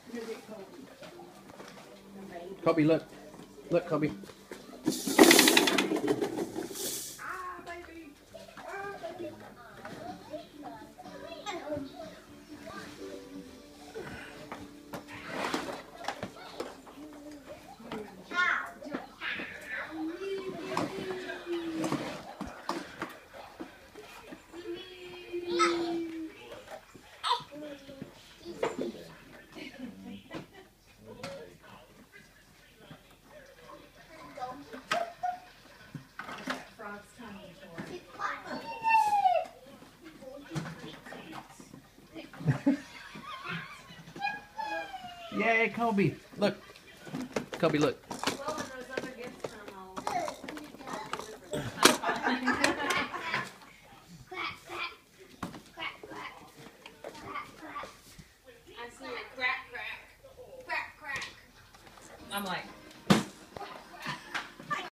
Kobe, look. Look, Kobe. Yay, Kobe. Look. Kobe, look. I'm like,